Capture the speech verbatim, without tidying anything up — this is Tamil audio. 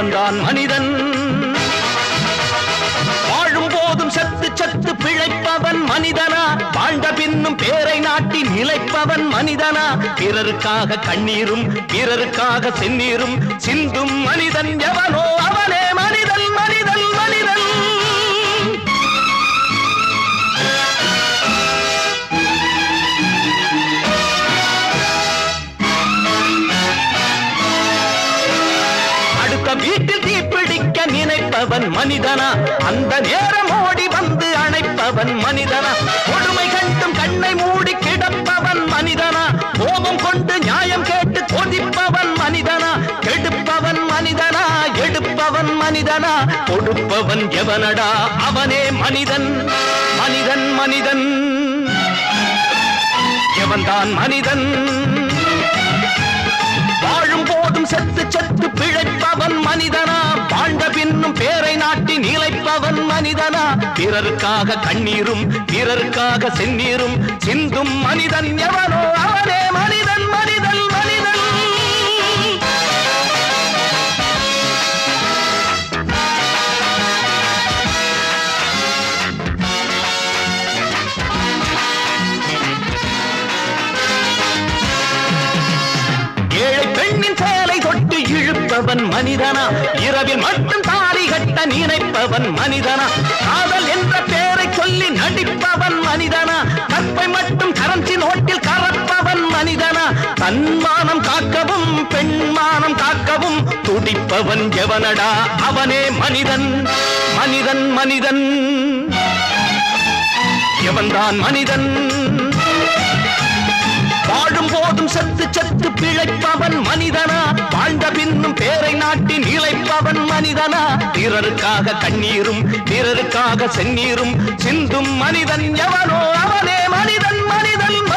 எவன்தான் மனிதன்? வாழும் போதும் சத்து சத்து பிழைப்பவன் மனிதனா? வாழ்ந்த பின்னும் பேரை நாட்டி நிலைப்பவன் மனிதனா? பிறருக்காக கண்ணீரும் பிறருக்காக செந்நீரும் சிந்தும் மனிதன் எவனோ அவனே மனிதன் மனிதன் மனிதன். அடுத்த வீட்டில் தீப்பிடிக்க நினைப்பவன் மனிதனா? அந்த நேரம் ஓடி வந்து அணைப்பவன் மனிதனா? கொடுமை கண்டும் கண்ணை மூடி கிடப்பவன் மனிதனா? கோபம் கொண்டு நியாயம் கேட்டு கொதிப்பவன் மனிதனா? கெடுப்பவன் மனிதனா? எடுப்பவன் மனிதனா? கொடுப்பவன் எவனடா? அவனே மனிதன் மனிதன் மனிதன். எவன்தான் மனிதன்? வாழும் போதும் செத்து செத்து பிழைப்பவன் மனிதனா? வாழ்ந்த பின்னும் பேரை நாட்டி நிலைப்பவன் மனிதனா? பிறருக்காக கண்ணீரும் பிறருக்காக செந்நீரும் சிந்தும் மனிதன் எவனோ அவனே மனிதன் மனிதன் மனிதன். ஏழை பெண்ணின் சேலை தொட்டு இழுப்பவன் மனிதனா? இரவில் மட்டும் தாலி கட்ட நினைப்பவன் மனிதனா? காதல் என்ற பெயரை சொல்லி நடிப்பவன் மனிதனா? கற்பை மட்டும் கரன்சி நோட்டில் கறப்பவன் மனிதனா? தன்மானம் காக்கவும் பெண்மானம் காக்கவும் துடிப்பவன் எவனடா? அவனே மனிதன் மனிதன் மனிதன். எவன்தான் மனிதன்? வாழும் போதும் சத்து சத்து பிழைப்பவன் மனிதனா? வாழ்ந்த பின்னும் பேரை நாட்டி நிலைப்பவன் மனிதனா? பிறருக்காக கண்ணீரும் பிறருக்காக செந்நீரும் சிந்தும் மனிதன் எவனோ அவனே மனிதன் மனிதன்